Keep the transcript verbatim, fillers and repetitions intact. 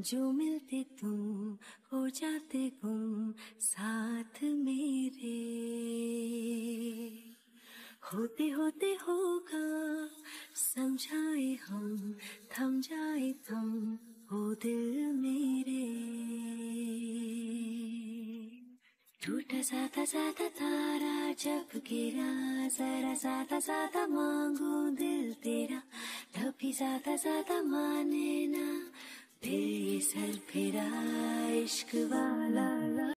जो मिलते तुम हो जाते गुम साथ मेरे। होते होते होगा समझाए हम, थम जाए थम हो दिल मेरे। टूटा ज्यादा ज्यादा तारा जब गिरा, जरा ज्यादा ज्यादा मांगू दिल तेरा, तभी ज्यादा ज्यादा माने ना फिर ये सर फिरा इश्क वाला।